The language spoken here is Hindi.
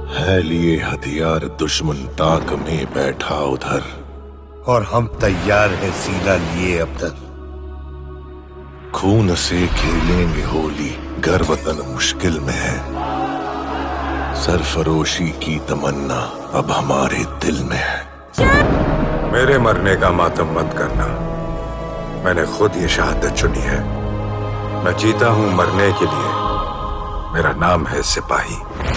है लिए हथियार दुश्मन ताक में बैठा उधर, और हम तैयार हैं सीना लिए अबतर। खून से खेलेंगे होली, घर वतन मुश्किल में है। सरफरोशी की तमन्ना अब हमारे दिल में है। मेरे मरने का मातम मत करना, मैंने खुद ये शहादत चुनी है। मैं जीता हूं मरने के लिए, मेरा नाम है सिपाही।